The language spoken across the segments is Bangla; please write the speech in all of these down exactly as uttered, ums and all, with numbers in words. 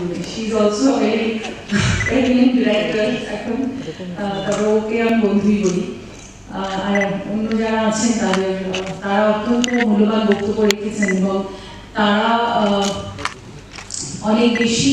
she is also a very eminent director এখন তবে ওকে আমি বন্ধুই বলি আর অন্য যারা আছেন তাদের তারা অত্যন্ত মূল্যবান বক্তব্য রেখেছেন এবং তারা অনেক বেশি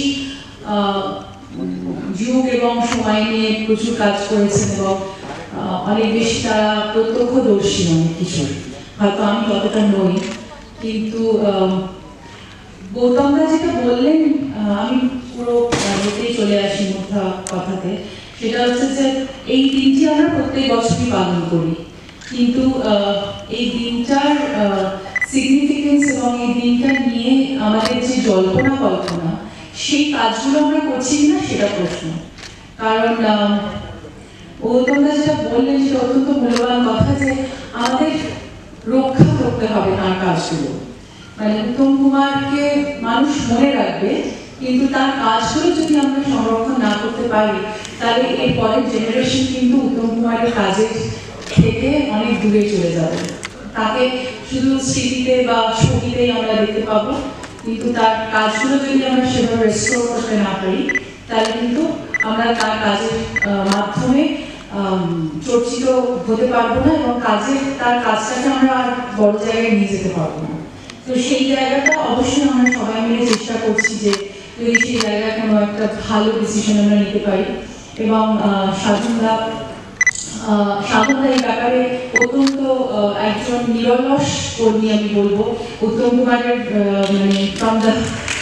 যুগ এবং সময় নিয়ে প্রচুর কাজ করেছেন এবং অনেক বেশি তারা প্রত্যক্ষদর্শী অনেক কিছু হয়তো আমি ততটা নই কিন্তু গৌতমদা যেটা বললেন আমি পুরো এতেই চলে আসি মোটা কথাতে সেটা হচ্ছে যে এই দিনটি আমরা প্রত্যেক বছরই পালন করি কিন্তু এই দিনটার সিগনিফিকেন্স এবং এই দিনটা নিয়ে আমাদের যে জল্পনা কল্পনা সেই কাজগুলো আমরা করছি না সেটা প্রশ্ন কারণ গৌতমদা যেটা বললেন সেটা অত্যন্ত মূল্যবান কথা যে আমাদের রক্ষা করতে হবে তার কাজগুলো মানে উত্তম কুমারকে মানুষ মনে রাখবে কিন্তু তার কাজগুলো যদি আমরা সংরক্ষণ না করতে পারি তাহলে এর পরের জেনারেশন কিন্তু উত্তম কুমারের কাজের থেকে অনেক দূরে চলে যাবে তাকে শুধু স্মৃতিতে বা ছবিতেই আমরা দেখতে পাবো কিন্তু তার কাজগুলো যদি আমরা সেভাবে রেস্টোর করতে না পারি তাহলে কিন্তু আমরা তার কাজের মাধ্যমে চর্চিত হতে পারবো না এবং কাজের তার কাজটাকে আমরা আর বড় জায়গায় নিয়ে যেতে পারবো না তো সেই জায়গাটা অবশ্যই আমরা সবাই মিলে চেষ্টা করছি যে যদি সেই জায়গায় কোনো একটা ভালো ডিসিশন আমরা নিতে পারি এবং সাধনদা সাধনদা এই ব্যাপারে অত্যন্ত একজন নিরলস কর্মী আমি বলবো উত্তম কুমারের মানে ফ্রম দ্য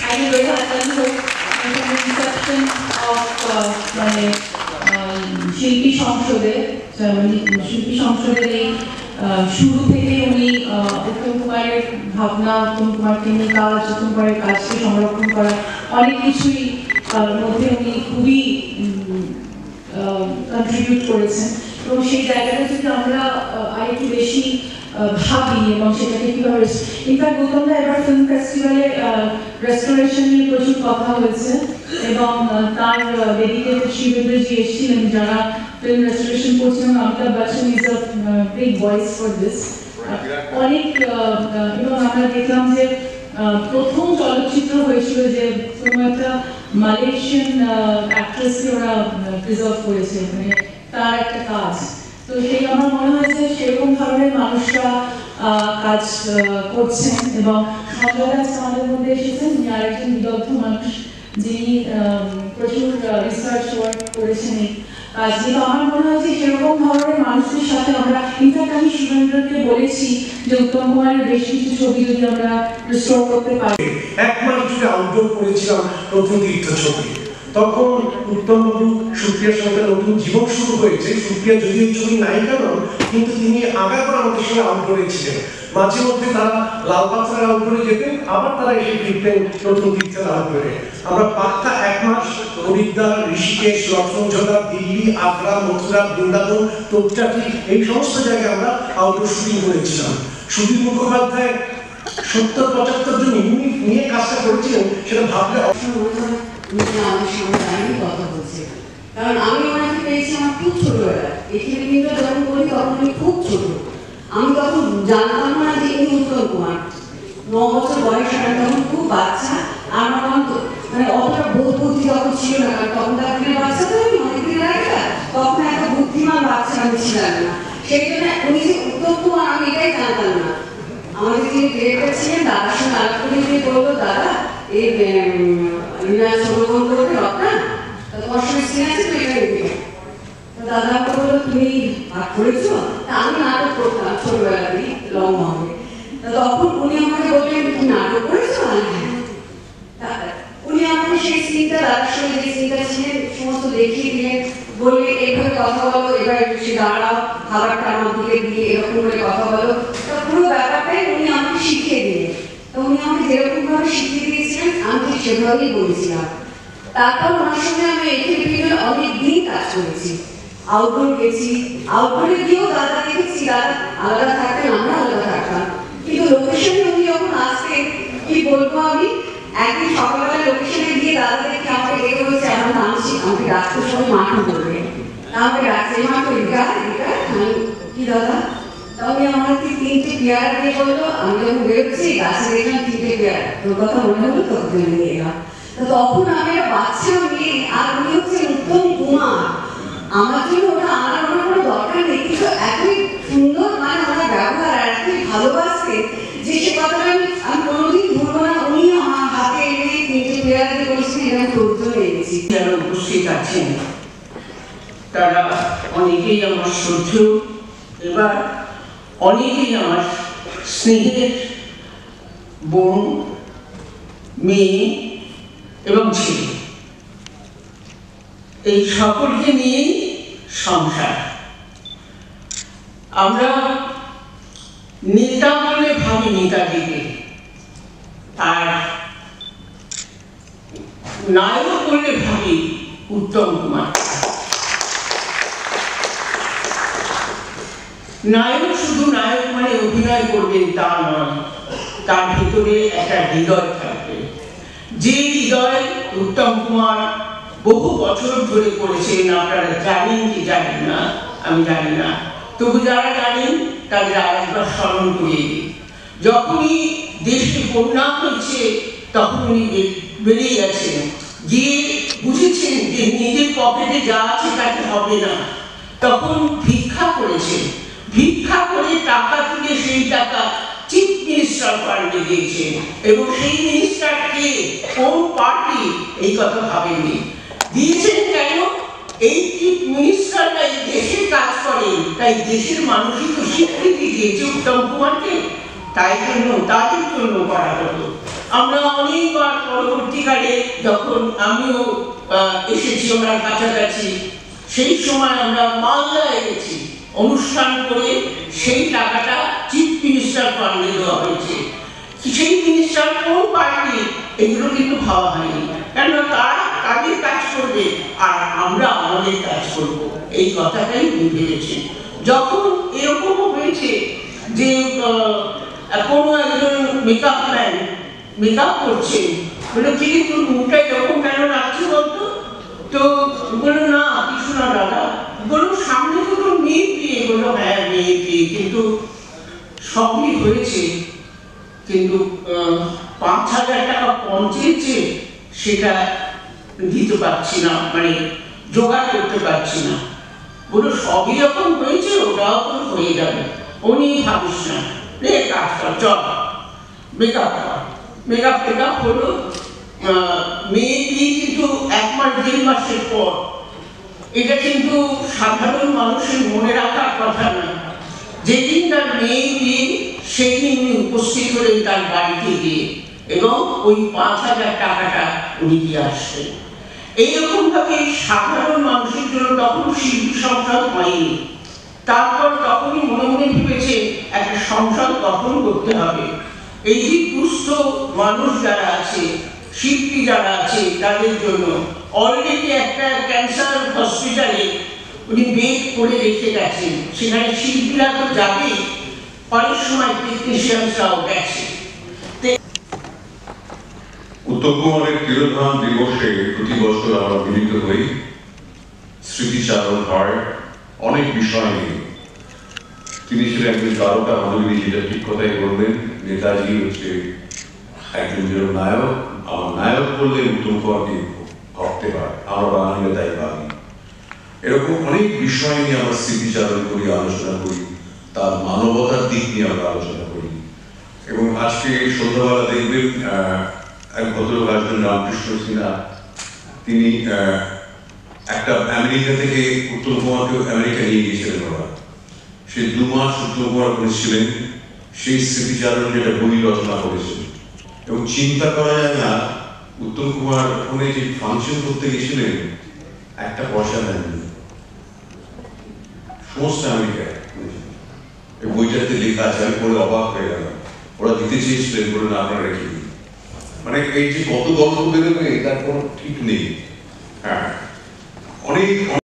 মানে শিল্পী সংসদে শিল্পী সংসদের এই শুরু থেকে উনি উত্তম কুমারের ভাবনা উত্তম কুমারকে নিয়ে কাজ উত্তম কুমারের কাজকে সংরক্ষণ করা অনেক কিছুই মধ্যে উনি খুবই কন্ট্রিবিউট করেছেন এবং সেই জায়গাটা যদি আমরা আরেকটু বেশি ভাবি এবং সেটাকে কীভাবে ইনফ্যাক্ট গৌতমদা এবার ফিল্ম ফেস্টিভ্যালে রেস্টোরেশন নিয়ে প্রচুর কথা হয়েছে এবং তার ডেডিকেটেড শিবিরজি এসেছিলেন যারা ফিল্ম রেস্টোরেশন করছেন Amitabh Bachchan is a big voice for this অনেক এবং আমরা দেখলাম যে প্রথম চলচ্চিত্র হয়েছিল যে কোনো একটা মালয়েশিয়ান অ্যাক্ট্রেসকে ওরা প্রিজার্ভ করেছে মানে তার একটা কাজ তো সেই আমার মনে হয়েছে সেরকম ধরনের মানুষরা কাজ করছেন এবং সঞ্জয় আমাদের মধ্যে এসেছেন উনি আরেকজন বিদগ্ধ মানুষ যিনি প্রচুর রিসার্চ ওয়ার্ক করেছেন এই কাজ কিন্তু আমার মনে হয় যে সেরকম ধরনের মানুষদের সাথে আমরা ইনফ্যাক্ট আমি সুরেন্দ্রকে বলেছি যে উত্তম কুমারের বেশ কিছু ছবি যদি আমরা রিস্টোর করতে পারি এক মাস ধরে আউটডোর করেছিলাম নতুন তীর্থ ছবি তখন উত্তমবাবু সুপ্রিয়ার সঙ্গে নতুন জীবন শুরু হয়েছে সুপ্রিয়া যদিও ছবি নায়িকা নন কিন্তু তিনি আগাগোড়া আমাদের সঙ্গে আউটডোরে ছিলেন মাঝে মধ্যে তারা লালপাথরের আউটডোরে যেতেন আবার তারা এসে ফিরতেন নতুন তীর্থের আউটডোরে আমরা পাক্কা এক মাস হরিদ্বার ঋষিকেশ লক্ষ্মণঝোলা দিল্লি আগ্রা মথুরা বৃন্দাবন তোপচাটি এই সমস্ত জায়গায় আমরা আউটডোর শুটিং করেছিলাম সুধীর মুখোপাধ্যায় সত্তর পঁচাত্তর জন ইউনিট নিয়ে কাজটা করেছিলেন সেটা ভাবলে আমার সামনে দাঁড়িয়ে কথা বলছে কারণ আমি ওনাকে পেয়েছি আমার খুব ছোটবেলা এখানে কিন্তু যখন করি তখন আমি খুব ছোট আমি তখন জানতাম না যে ইনি উত্তম কুমার ন বছর বয়স আমি তখন খুব বাচ্চা আমার তখন মানে অতটা বোধ বুদ্ধি তখন ছিল না কারণ তখন তার দিনের বাচ্চা তো আমি অনেকদিন আগে তখন একটা বুদ্ধিমান বাচ্চা আমি ছিলাম না সেই জন্য উনি যে উত্তম কুমার আমি এটাই জানতাম না আমাদের যিনি ডিরেক্টর ছিলেন দাদার সঙ্গে আলাপ করে দিয়ে বললো দাদা এই সংগ্রহণ করবে রত্না তোমার সঙ্গে সিন আছে তো এটা দেখবে দাদা বললো তুমি ভাগ করেছো তা আমি নাটক করতাম ছোটবেলাতেই লং হবে তখন উনি আমাকে বললেন তুমি নাটক করেছো উনি আমাকে সেই সিনটা দাদার সঙ্গে যে সিনটা ছিলেন সমস্ত দেখিয়ে দিলেন বললে এইভাবে কথা বলো এবার সে দাঁড়াও খাবারটা আমার দিকে দিয়ে এরকম করে কথা বলো তা পুরো ব্যাপারটাই উনি আমাকে শিখিয়ে দিলেন তো উনি আমাকে যেরকম ভাবে শিখিয়ে দিয়েছিলেন আমি ঠিক সেভাবেই বলেছিলাম তারপর ওনার সঙ্গে আমি এখানে ফিরে অনেক দিন কাজ করেছি আউটডোর গেছি আউটডোরে গিয়েও দাদা দেখেছি দাদা আলাদা থাকতেন আমরা আলাদা থাকতাম কিন্তু লোকেশনে উনি যখন আসতেন কি বলবো আমি একদিন সকালবেলা লোকেশনে গিয়ে দাদা দেখে আমাকে ডেকে বলেছে আমার নামছি আমাকে ডাকতে সময় মাঠও বলবে আমাকে ডাকছে মাঠ রিকা রিকা আমি কি দাদা তাহলে আমার তিনটে পেয়ারা দিয়ে বললো আমি যখন বেরোচ্ছি গাছে দেখলাম তিনটে পেয়ারা তোর কথা মনে হলো তোর জন্য নিয়ে এলাম তো তখন আমি একটা বাচ্চা মেয়ে আর উনি হচ্ছে উত্তম কুমার, আমার জন্য ওটা আনার কোনো দরকার নেই, কিন্তু এতই সুন্দর মানে ওনার ব্যবহার আর এতই ভালোবাসতে যে সে কথাটা আমি আমি কোনোদিন ভুলবো না। উনি আমার হাতে এনে তিনটে প্লেয়ারকে বলেছিলেন আমি তোর জন্য এনেছি। যারা উপস্থিত আছেন তারা অনেকেই আমার শ্রদ্ধেয়, এবার অনেকেই আমার স্নেহের বোন, মেয়ে এবং ছেলে, এই সকলকে নিয়েই সংসার। আমরা নেতা বলে ভাবি নেতাজিকে, আর নায়ক বলে ভাবি উত্তম কুমার। নায়ক শুধু নায়ক মানে অভিনয় করবেন তা নয়, তার ভিতরে একটা হৃদয় থাকবে, যে হৃদয় উত্তম কুমার বহু বছর ধরে করেছেন। আপনারা জানেন কি জানেন না আমি জানি না, তবু যারা জানেন তাদের আরেকবার স্মরণ করিয়ে দিই। যখনই দেশে বন্যা হয়েছে তখন উনি বেরিয়ে গেছেন, গিয়ে বুঝেছেন যে নিজের পকেটে যা আছে তাতে হবে না, তখন ভিক্ষা করেছেন। ভিক্ষা করে টাকা তুলে সেই টাকা চিফ মিনিস্টার ফান্ডে দিয়েছেন, এবং সেই মিনিস্টারকে কোন পার্টি এই কথা ভাবেননি। দিয়েছেন কেন? এই চিফ মিনিস্টারটাই দেশের কাজ করেন, তাই দেশের মানুষই তো স্বীকৃতি দিয়েছে উত্তম কুমারকে, তাই জন্য তাদের জন্য করা হতো। আমরা অনেকবার পরবর্তীকালে যখন আমিও এসেছি ওনার কাছাকাছি, সেই সময় আমরা মালদায় গেছি, অনুষ্ঠান করে সেই টাকাটা চিফ মিনিস্টার ফান্ডে দেওয়া হয়েছে। সেই মিনিস্টার কোন পার্টি এগুলো কিন্তু ভাবা হয়নি, কেননা তারা তাদের কাজ করবে আর আমরা আমাদের কাজ করব, এই কথাটাই উনি ভেবেছেন। যখন এরকমও হয়েছে যে কোনো একজন মেকআপ ম্যান মেকআপ করছেন, বললো কি তোর মুখটা এরকম কেন লাগছে বলতো, তো বললো না কিছু না দাদা, বললো সামনে তো তোর মেয়ে বিয়ে, বললো হ্যাঁ মেয়ে বিয়ে, কিন্তু সবই হয়েছে, কিন্তু পাঁচ হাজার টাকা পৌঁছেছে সেটা দিতে পারছি না, মানে জোগাড় করতে পারছি না। বললো সবই যখন হয়েছে ওটাও তো হয়ে যাবে, উনি ভাবিস না, রে কাজ কর, চল মেকআপ কর। মেকআপ টেকআপ হলো, মেয়ে বিয়ে কিন্তু এক মাস দেড় মাসের পর। এটা কিন্তু সাধারণ মানুষের মনে রাখার কথা নয়। যেদিন তার মেয়ে বিয়ে সেই দিন উনি উপস্থিত হলেন তার বাড়িতে গিয়ে, এবং ওই পাঁচ হাজার টাকাটা উনি দিয়ে আসলেন। এইরকম ভাবে সাধারণ মানুষের জন্য তখন শিল্পী সংসদ হয়নি। তারপর তখনই মনে মনে ভেবেছে একটা সংসদ গঠন করতে হবে। এই যে দুস্থ মানুষ যারা আছে, শিল্পী যারা আছে, তাদের জন্য অলরেডি একটা ক্যান্সার হসপিটালে উনি বেড করে রেখে গেছেন, সেখানে শিল্পীরা তো যাবেই, অনেক সময় টেকনিশিয়ানরাও গেছে। উত্তম কুমারের তিরোধান দিবসে প্রতি বছর আমরা মিলিত হই, স্মৃতিচারণ হয় অনেক বিষয় নিয়ে। তিনি ছিলেন একজন তারকা মাধবী, যেটা ঠিক কথাই বললেন। নেতাজি হচ্ছে একজন নায়ক, আমার নায়ক বললে উত্তম কুমারকে ভাবতে হয়, আমরা বাঙালিরা তাই ভাবি। এরকম অনেক বিষয় নিয়ে আমরা স্মৃতিচারণ করি, আলোচনা করি, তার মানবতার দিক নিয়ে আমরা আলোচনা করি। এবং আজকে সন্ধ্যাবেলা দেখবেন এক ভদ্রলোক আসবেন, রামকৃষ্ণ সিনহা, তিনি একটা আমেরিকা থেকে উত্তম কুমারকে আমেরিকা নিয়ে গিয়েছিলেন ওরা। সে দু মাস উত্তম কুমার করেছিলেন, সেই স্মৃতিচারণ যেটা বই রচনা করেছেন। এবং চিন্তা করা যায় না, উত্তম কুমার ওখানে যে ফাংশন করতে গেছিলেন একটা পয়সা নেননি, সমস্ত আমেরিকায়। এই বইটাতে লেখা আছে, আমি পড়ে অবাক হয়ে গেলাম। ওরা দিতে চেয়েছিলেন, বলে না আপনারা রেখে দিন। মানে এই যে কত গল্প বেরোবে তার কোনো ঠিক নেই। হ্যাঁ, অনেক